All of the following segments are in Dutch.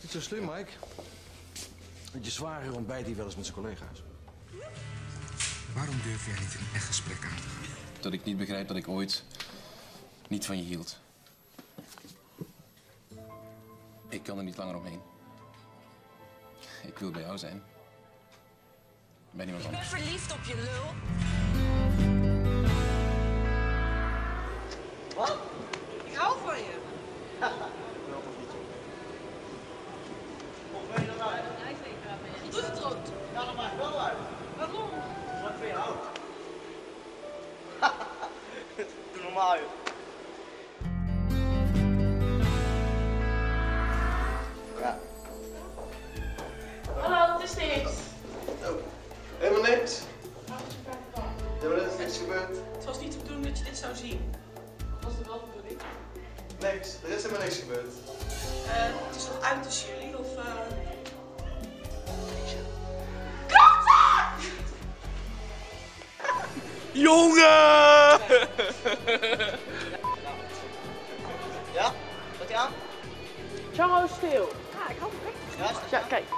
Niet zo slim, Mike. Want je zwager ontbijt hier wel eens met zijn collega's. Waarom durf jij niet een echt gesprek aan te gaan? Dat ik niet begrijp dat ik ooit niet van je hield. Ik kan er niet langer omheen. Ik wil bij jou zijn. Bij niemand anders. Ik ben verliefd op je, lul. Wat? Ik hou van je. Hoe ben je dan uit? Wat doet het erop? Ja, dat maakt wel uit. Waarom? Wat vind je oud? Doe normaal, joh. Ja. Hallo, het is niks. Oh, helemaal niks. Ja, maar er is niks gebeurd. Het was niet de bedoeling dat je dit zou zien. Wat was er wel de bedoeling? Niks, er is helemaal niks gebeurd. Het is nog uit tussen jullie, of Jongen! Ja? Gaat hij aan? Django stil. Ja, ik hou het weg. Ja, Ja, kijk.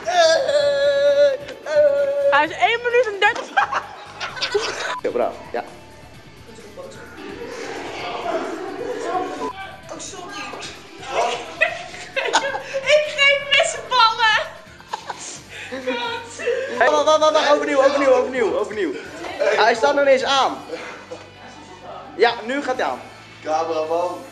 Hij is 1 minuut en 30. Ja, bravo. Ja. Oh, sorry. Ik geef messenballen. Wacht, overnieuw. Hij staat nog eens aan. Ja, nu gaat hij aan. Cameraman.